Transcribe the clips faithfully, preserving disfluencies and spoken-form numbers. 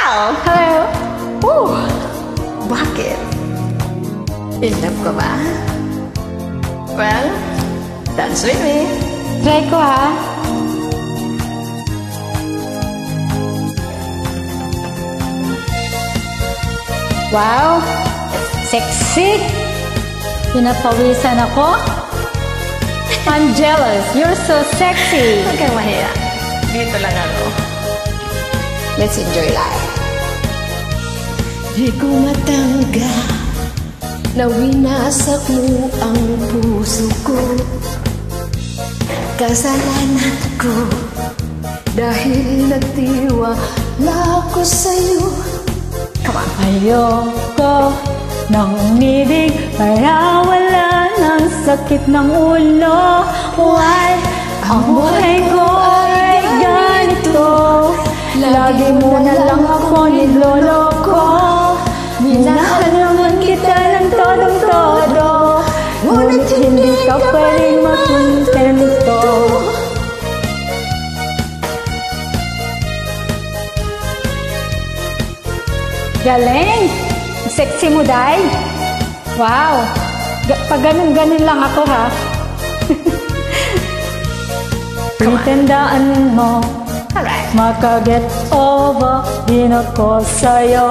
Wow! Hello! Woo! Bakit? In love ka ba? Well, dance with me. Try ko ha. Wow! Sexy! Pinapawisan ako. I'm jealous. You're so sexy. Huwag kang mahiya. Dito lang ako. Let's enjoy life. Di ko matanggap na winasak mo ang puso ko. Kasalanan ko dahil nagtiwala ko sa'yo. Come on. Ayoko nang umibig para wala ng sakit ng ulo. Why? Ang buhay ko ay ganito. Lagi mo na lang ako niloloko. Minahal naman kita ng todong-todo, ngunit hindi ka pa rin makontento. Galing! Sexy mo, Day! Wow! Pag ganun-ganun lang ako, ha? Pretendaan mo makaget over din ako sa'yo.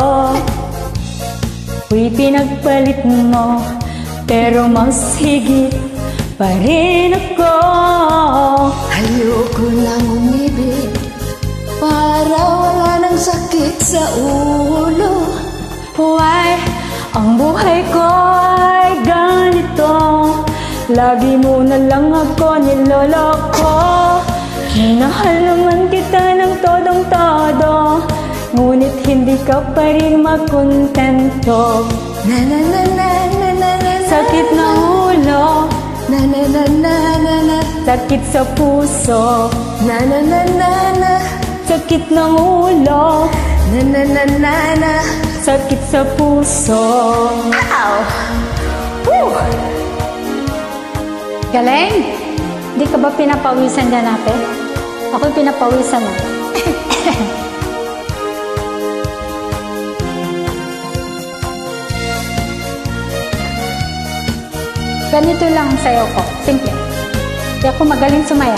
Ako'y pinagpalit mo, pero mas higit pa rin ako. Ayoko nang umibig para wala ng sakit sa ulo. Why? Ang buhay ko ay ganito. Lagi mo na lang ako niloloko. Minahal naman kita ng todong-todo, ngunit hindi ka pa rin makontento. Na na na na na na na. Sakit ng ulo, na na na na na na. sakit sa puso, na na na na na. sakit ng ulo, na na na na na. sakit sa puso. Ow! Woo! Galing! Di ka ba pinapawisan dyan natin? Ako'y pinapawisan mo. Ganito lang ang sayo ko. Simple. Di ako magaling sumaya.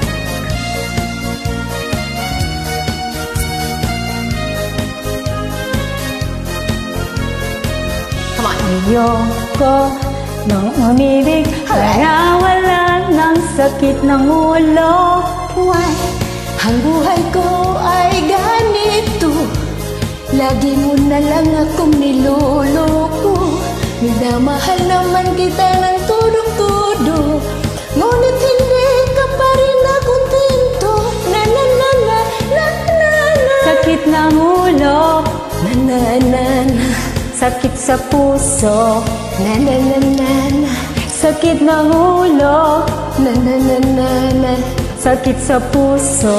Come on. Ayoko nang umibig para wala ng sakit ng ulo. Why? Ang buhay ko ay ganito. Lagi mo na lang akong niloloko. Minamahal naman kita ng tudong-tudo, ngunit hindi ka pa rin nakontento. Na na na na na na na. Sakit ng ulo, Na na na na. sakit sa puso, Na na na na na. sakit ng ulo, Na na na na na. sakit sa puso.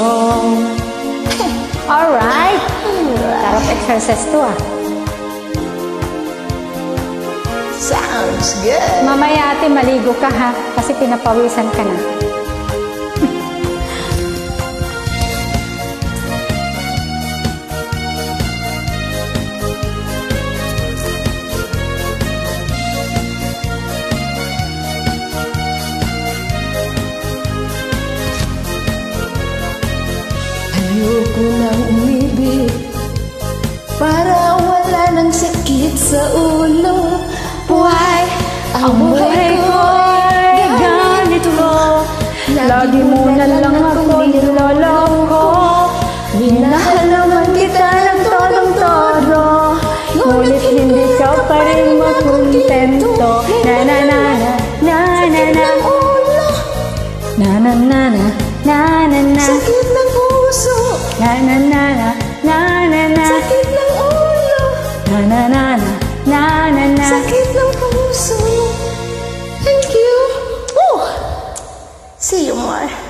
Alright! Sarap exercise to ah. Sounds good. Mamaya ate, maligo ka ha, kasi pinapawisan ka na. Ayoko nang umibig para wala ng sakit sa ulo. Why? Ang buhay ko ay ganito. Lagi mo na lang ako niloloko. Minahal naman kita ng todong-todo, ngunit hindi ka pa rin makontento. Na na na na na na na na na na na na na na. Sakit ng puso. Na na na na na na na. Sakit ng ulo. Na na na na na na na. Sakit ng puso. Thank you. Woo! See you more.